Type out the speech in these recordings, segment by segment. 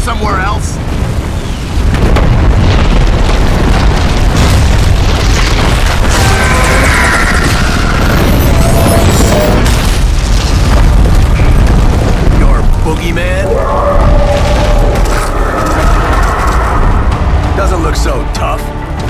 somewhere else? Your boogeyman? Doesn't look so tough.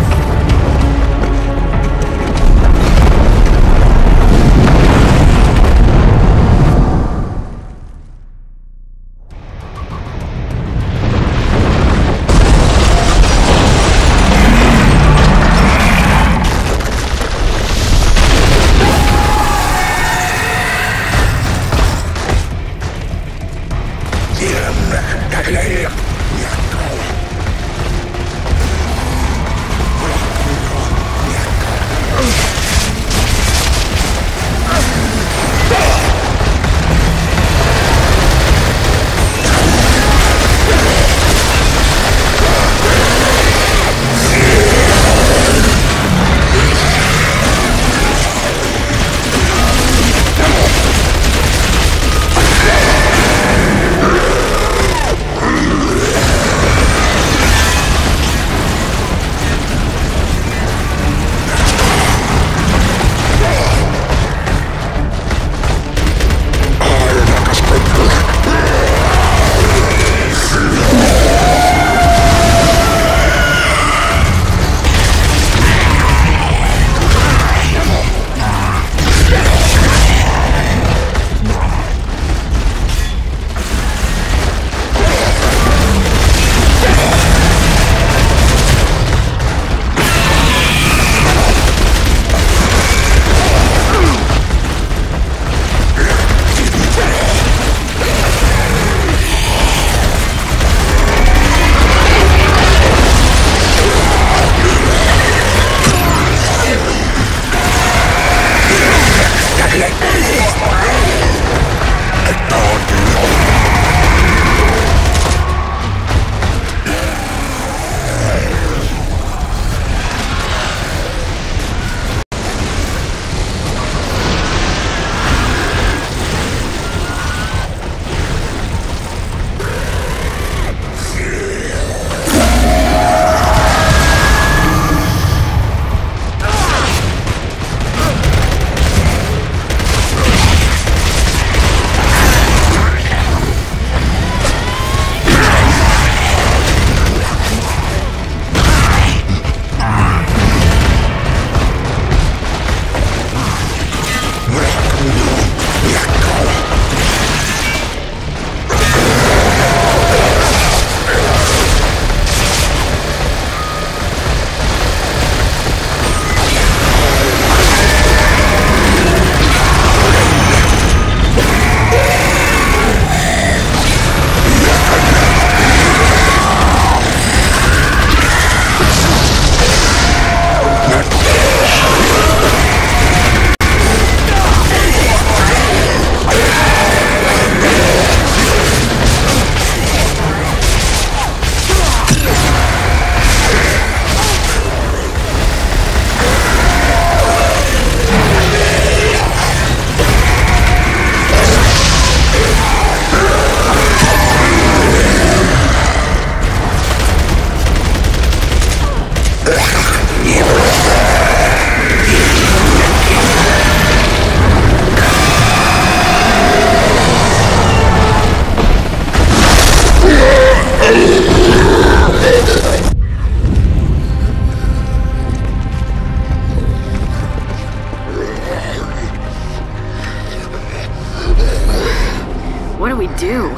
do?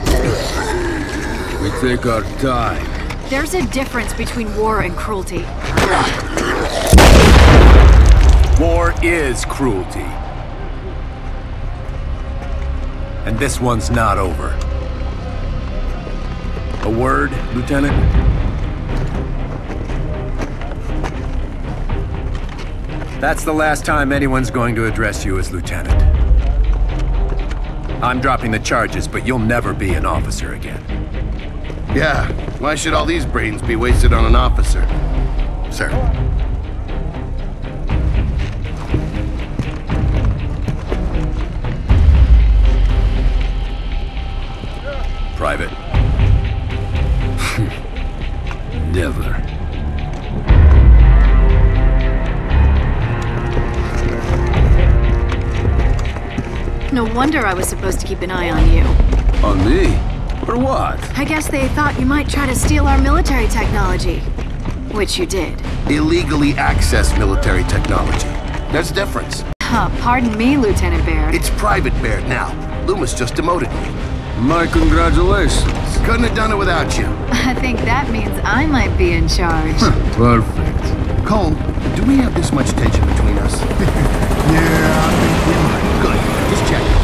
We take our time. There's a difference between war and cruelty. War is cruelty. And this one's not over. A word, Lieutenant? That's the last time anyone's going to address you as Lieutenant. I'm dropping the charges, but you'll never be an officer again. Yeah, why should all these brains be wasted on an officer? Sir. Private. Never. No wonder I was supposed to keep an eye on you. On me? For what? I guess they thought you might try to steal our military technology. Which you did. Illegally access military technology. There's a difference. Huh, pardon me, Lieutenant Baird. It's Private Baird now. Loomis just demoted me. My congratulations. Couldn't have done it without you. I think that means I might be in charge. Perfect. Cole, do we have this much tension between us? Yeah, I think we might. Good. Just check.